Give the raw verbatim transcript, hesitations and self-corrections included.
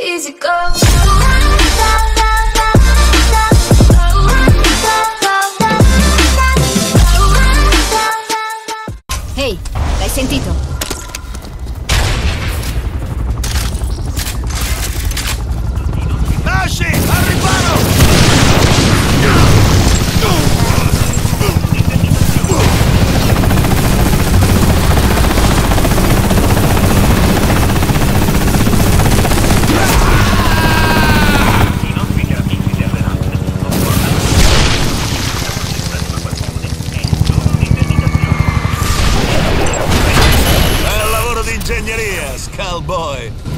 easy go. Ehi, l'hai sentito? Lasci, al riparo! Bel lavoro di ingegneria, Skullboy!